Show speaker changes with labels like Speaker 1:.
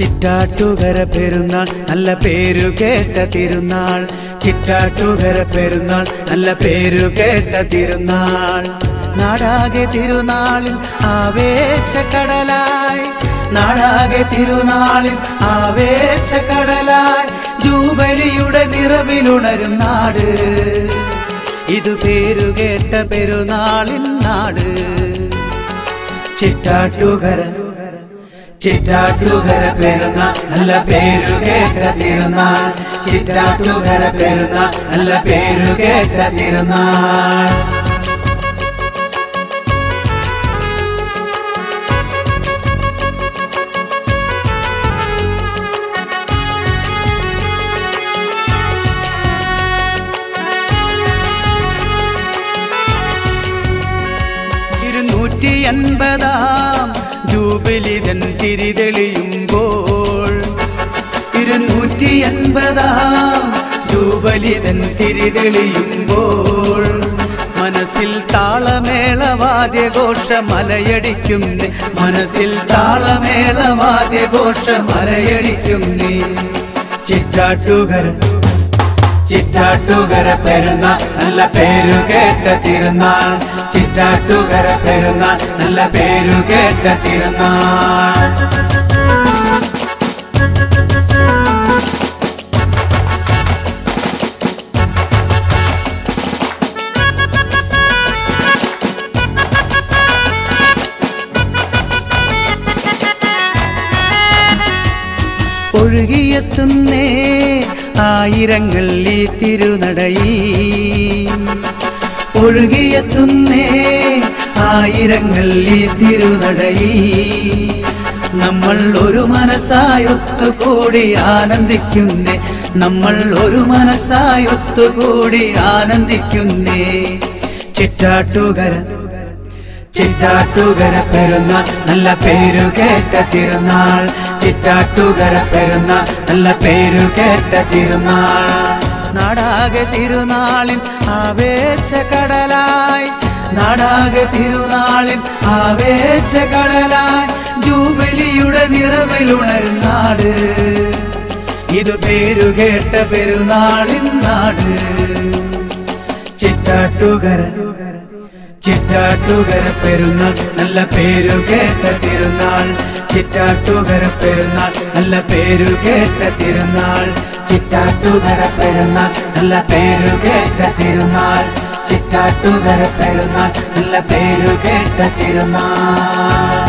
Speaker 1: ചിറ്റാറ്റുകര പെരുന്നാൾ നല്ല പേരു കേട്ട തിരുനാൾ. ചിറ്റാറ്റുകര പെരുന്നാൾ നല്ല പേരു കേട്ട തിരുനാൾ. നാടാകെ തിരുനാളിൽ ആവേശക്കടലായി, നാടാകെ തിരുനാളിൽ ആവേശക്കടലായി, ജൂബലിയുടെ നിറവിലുണരും നാട്. ഇത് പേരുകേട്ട പെരുന്നാളിൻ നാട്. ചിറ്റാറ്റുകര ചിറ്റാറ്റുകര പെരുന്നാൾ നല്ല പേരു കേട്ട തിരുനാൾ. ചിറ്റാറ്റുകര പെരുന്നാൾ നല്ല പേരു കേട്ട തിരുനാൾ. ജൂബിലിതൻ തിരിതെളിയുമ്പോൾ, 280 ജൂബലിതൻ തിരിതെളിയുമ്പോൾ, മനസ്സിൽ താളമേളവാദ്യഘോഷമലയടിക്കുന്നേ, മനസ്സിൽ താളമേളവാദ്യഘോഷമലയടിക്കുന്നേ. ചിറ്റാറ്റുകര ചിറ്റാറ്റുകര പെരുന്നാൾ നല്ല പേരു കേട്ട തിരുനാൾ. ചിറ്റാറ്റുകര പെരുന്നാൾ നല്ല പേരു കേട്ട തിരുനാൾ. ഒഴുകിയെത്തുന്നേ ആയിരങ്ങൾ ഈ തിരുനടയിൽ, ഒഴുകിയെത്തുന്നേ ആയിരങ്ങൾ ഈ തിരുനടയിൽ. നമ്മൾ ഒരു മനസ്സായൊത്തുകൂടി ആനന്ദിക്കുന്നേ, നമ്മൾ ഒരു മനസ്സായൊത്തുകൂടി ആനന്ദിക്കുന്നേ. ചിറ്റാറ്റുകര ചിറ്റാറ്റുകര പെരുന്നാൾ നല്ല പേരു കേട്ട തിരുനാൾ. ചിറ്റാറ്റുകര പെരുന്നാൾ നല്ല പേരു കേട്ട തിരുനാൾ. നാടാകെ തിരുനാളിൻ ആവേശക്കടലായി, നാടാകെ തിരുനാളിൻ ആവേശക്കടലായി, ജൂബലിയുടെ നിറവിലുണരും നാട്. ഇത് പേരു കേട്ട പെരുന്നാളിൻ നാട്. ചിറ്റാറ്റുകര ചിറ്റാറ്റുകര പെരുന്നാൾ നല്ല പേരു കേട്ട തിരുനാൾ. ചിറ്റാറ്റുകര പെരുന്നാൾ നല്ല പേരു കേട്ട തിരുനാൾ. ചിറ്റാറ്റുകര പെരുന്നാൾ നല്ല പേരു കേട്ട തിരുനാൾ. ചിറ്റാറ്റുകര പെരുന്നാൾ നല്ല പേരു കേട്ട തിരുനാൾ.